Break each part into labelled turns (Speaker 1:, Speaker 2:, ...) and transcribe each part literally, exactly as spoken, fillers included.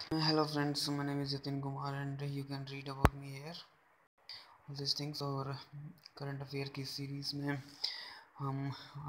Speaker 1: Hello friends, my name is Jatin Kumar and you can read about me here all these things। और current affair की series में हम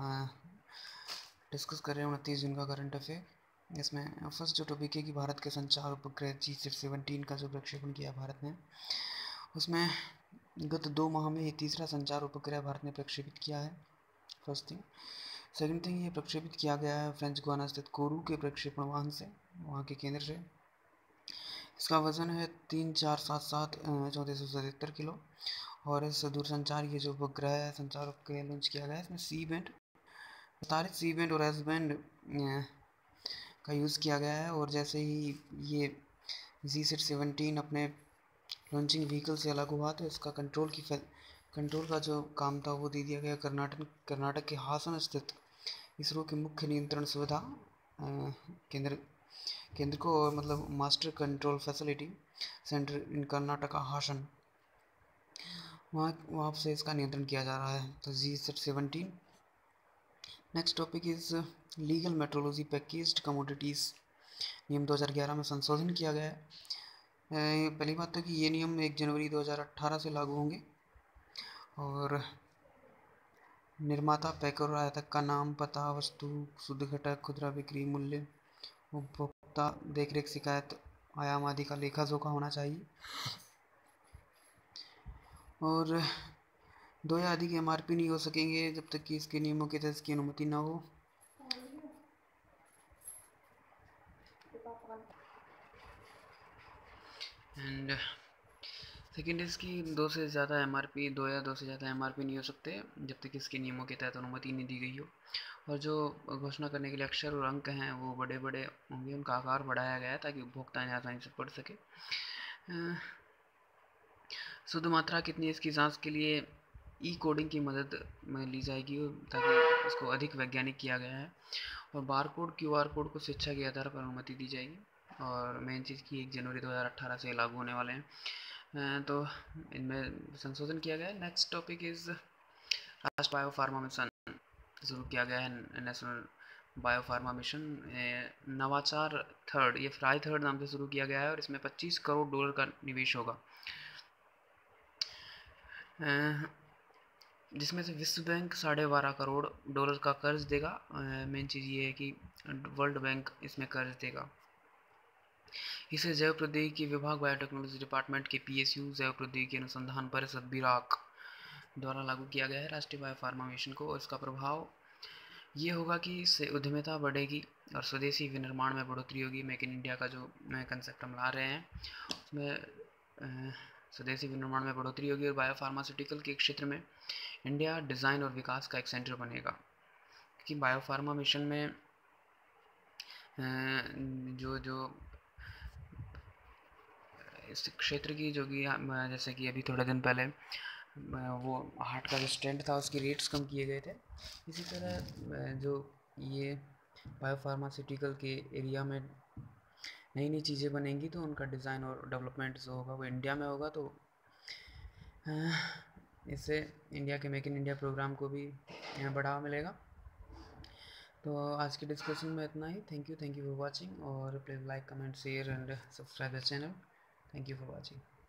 Speaker 1: discuss कर रहे हैं उनतीस जून का करंट अफेयर। इसमें फर्स्ट जो टॉपिक है कि भारत के संचार उपग्रह जी सैट सेवनटीन का जो प्रक्षेपण किया भारत ने, उसमें गत दो माह में ये तीसरा संचार उपग्रह भारत ने प्रक्षेपित किया है। First thing. सेकंड थिंग, ये प्रक्षेपित किया गया है फ्रेंच गुयाना स्थित कोरू के प्रक्षेपण वाहन से, वहाँ के केंद्र से। इसका वजन है तीन चार सात सात चौंतीस सौ सतहत्तर किलो। और इस दूरसंचार ये जो उपग्रह है संचार उपग्रह लॉन्च किया गया है, इसमें सी बैंड विस्तारित सी बैंड और एस बैंड का यूज़ किया गया है। और जैसे ही ये जी सेट सेवनटीन अपने लॉन्चिंग व्हीकल से अलग हुआ तो इसका कंट्रोल की कंट्रोल का जो काम था वो दे दिया गया कर्नाटक कर्नाटक के हासन स्थित इसरो के मुख्य नियंत्रण सुविधा केंद्र केंद्र को, और मतलब master control facility centre in Karnataka Hassan, वहाँ वहाँ से इसका नियंत्रण किया जा रहा है। तो GSAT seventeen. Next topic is legal metrology packaged commodities नियम दो हज़ार ग्यारह में संशोधन किया गया है। पहली बात तो कि ये नियम एक जनवरी दो हज़ार अठारह से लागू होंगे। और निर्माता, पैकर और आयातक का नाम, पता, वस्तु, शुद्ध घटक, खुदरा बिक्री मूल्य, उपभोक्ता देखरेख, शिकायत, आयाम आदि का लेखा जोखा होना चाहिए। और दो या अधिक एम आर पी नहीं हो सकेंगे जब तक कि इसके नियमों के तहत इसकी अनुमति न हो। एंड सेकेंड इसकी दो से ज़्यादा एम आर पी दो या दो से ज़्यादा एम आर पी नहीं हो सकते जब तक इसके नियमों के तहत अनुमति नहीं दी गई हो। और जो घोषणा करने के लिए अक्षर और अंक हैं वो बड़े बड़े होंगे, उनका आकार बढ़ाया गया है ताकि उपभोक्ता इन्हें आसानी से पढ़ सके। शुद्ध मात्रा कितनी है इसकी जांच के लिए ई कोडिंग की मदद में ली जाएगी ताकि इसको अधिक वैज्ञानिक किया गया है। और bar code, Q R code को स्वेच्छा के आधार पर अनुमति दी जाएगी। और मेन चीज़ की एक जनवरी दो हज़ार अठारह से लागू होने वाले हैं, तो इनमें संशोधन किया गया है। नेक्स्ट टॉपिक इज़ राष्ट्रीय बायोफार्मा मिशन शुरू किया गया है। नेशनल बायोफार्मा मिशन नवाचार थर्ड, ये फ्राई थर्ड नाम से शुरू किया गया है और इसमें पच्चीस करोड़ डॉलर का निवेश होगा, जिसमें से विश्व बैंक साढ़े बारह करोड़ डॉलर का कर्ज देगा। मेन चीज़ ये है कि वर्ल्ड बैंक इसमें कर्ज देगा। इसे जैव प्रौद्योगिकी विभाग, बायोटेक्नोलॉजी डिपार्टमेंट के पी एस यू, जैव प्रौद्योगिकी अनुसंधान परिषद बिराक द्वारा लागू किया गया है राष्ट्रीय बायोफार्मा मिशन को। और इसका प्रभाव ये होगा कि इससे उद्यमिता बढ़ेगी और स्वदेशी विनिर्माण में बढ़ोतरी होगी। मेक इन इंडिया का जो नया कंसेप्ट हम ला रहे हैं उसमें स्वदेशी विनिर्माण में बढ़ोतरी होगी। और बायोफार्मास्यूटिकल के क्षेत्र में इंडिया डिज़ाइन और विकास का एक सेंटर बनेगा, क्योंकि बायोफार्मा मिशन में जो जो इस क्षेत्र की जो कि जैसे कि अभी थोड़े दिन पहले वो हार्ट का जो स्टेंट था उसके रेट्स कम किए गए थे, इसी तरह जो ये बायोफार्मास्यूटिकल के एरिया में नई नई चीज़ें बनेंगी तो उनका डिज़ाइन और डेवलपमेंट जो होगा वो इंडिया में होगा। तो इससे इंडिया के मेक इन इंडिया प्रोग्राम को भी बढ़ावा मिलेगा। तो आज के डिस्कशन में इतना ही। Thank you thank you for watching. और please like, comment, share and subscribe the channel. Thank you for watching.